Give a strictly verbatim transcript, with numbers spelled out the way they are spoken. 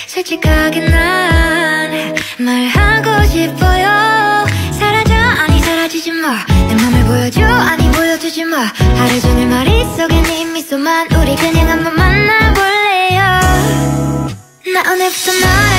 솔직하게 난 말하고 싶어요. 사라져 아니 사라지지 마. 내 맘을 보여줘 아니 보여주지 마. 하루 종일 머릿속에 네 미소만. 우리 그냥 한번 만나볼래요. 나 오늘부터 널